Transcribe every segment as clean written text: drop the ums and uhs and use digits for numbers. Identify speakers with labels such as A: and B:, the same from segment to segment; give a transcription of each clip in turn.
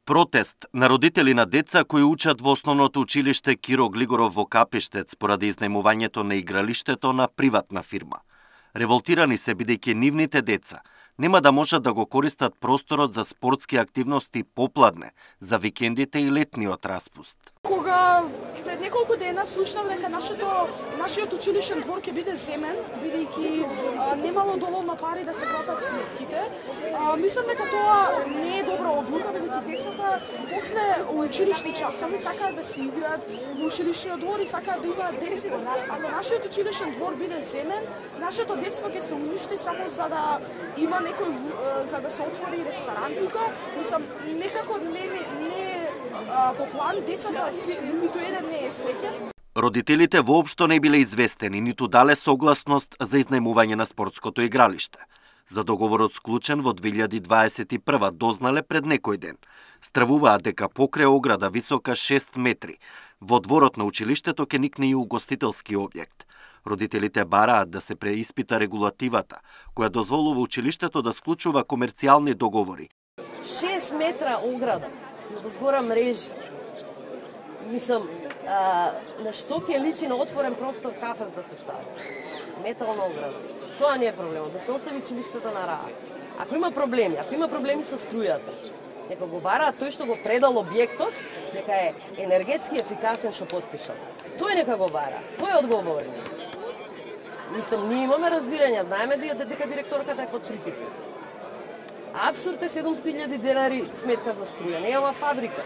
A: Протест на родители на деца кои учат во основното училиште Киро Глигоров во Капиштец поради изнајмувањето на игралиштето на приватна фирма. Револтирани се бидејќи нивните деца нема да можат да го користат просторот за спортски активности попладне, за викендите и летниот распуст.
B: Кога пред неколку дена слушнав дека нашиот училишен двор ќе биде земен, бидејќи немало доволно пари да се платат сметките, мислам дека тоа не е добра одлука, бидејќи децата после училишни часови сакаат да се играат во училишниот двор и сакаат да имаат детство. Ако нашиот училишен двор биде земен, нашето детство ќе се уништи само за да има некој за да се отвори ресторан тука. Мислам, некако не по план децата ниту еден не е среќен.
A: Родителите воопшто не биле известени, ниту дале согласност за изнајмување на спортското игралиште. За договорот склучен во 2021 дознале пред некој ден. Стравуваат дека покрај ограда висока 6 метри, во дворот на училиштето ќе никне и угостителски објект. Родителите бараат да се преиспита регулативата, која дозволува училиштето да склучува комерцијални договори.
C: 6 метра ограда, дозгора мрежи. Мислам, на што ќе личи на отворен простор кафез да се стави? Метална ограда. Тоа не е проблемот, да се остави училиштето на раа. Ако има проблеми со струјата, нека го бараат тој што го предал објектот, дека е енергетски ефикасен што потпишал. Тој нека го бара, тој е одговорен. Мислам, ние имаме разбирање, знаеме дека директорката е под притисок. Апсурд е 700.000 денари сметка за струја, не ама фабрика.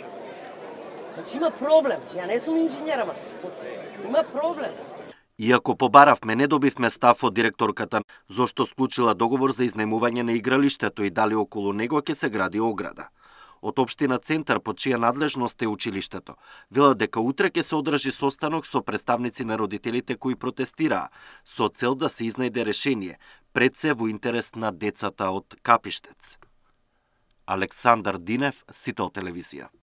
C: Значи има проблем, ја не сум инженер, ама се способна. Има проблем.
A: Иако побаравме, не добивме став од директорката зошто склучила договор за изнајмување на игралиштето и дали околу него ќе се гради ограда. Од општина Центар, под чија надлежност е училиштето, велат дека утре ќе се одржи состанок со представници на родителите кои протестираа, со цел да се изнајде решение, пред се во интерес на децата од Капиштец. Александар Динев, Сител телевизија.